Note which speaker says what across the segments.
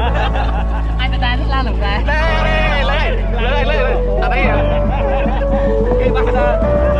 Speaker 1: Ai ta ta thích la lủng ra.
Speaker 2: Lên. À đây à. Cái bắt ra.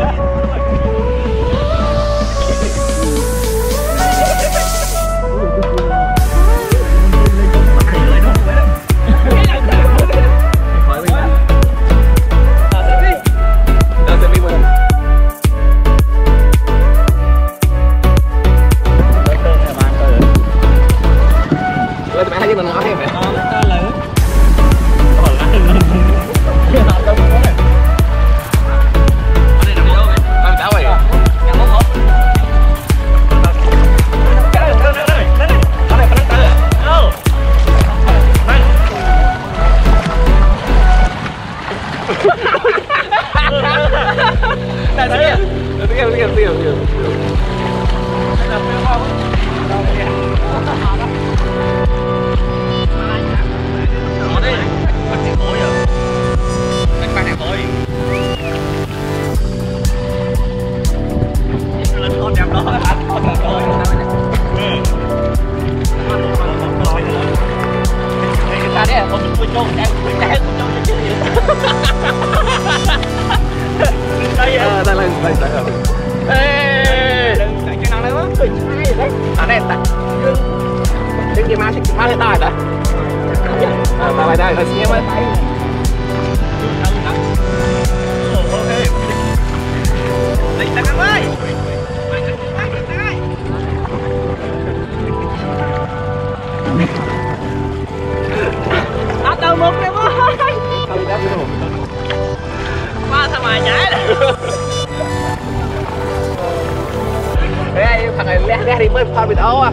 Speaker 2: Thằng này lé đi mới pha video à.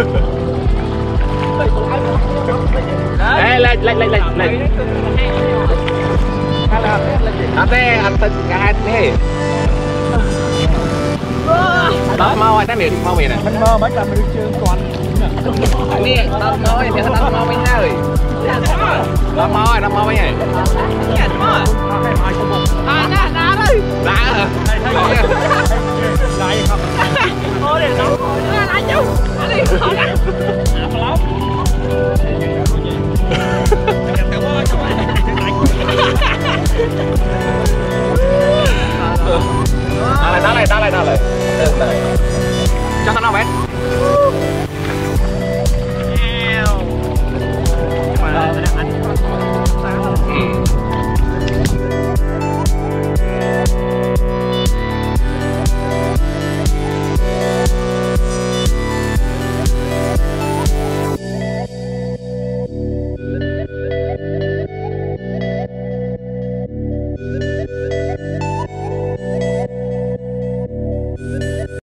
Speaker 2: Ê, lên. Anh tin cả hai thế. Đó mau ai tán mau mày nè.
Speaker 3: Mình mơ mấy lần mình được chưa còn.
Speaker 2: Nè, đó mau thì nó mau mấy hai. Đó mau mấy này. Đá đây. Đá hả?
Speaker 3: Lại không.
Speaker 1: Thôi để nó. Lại chú. Đi.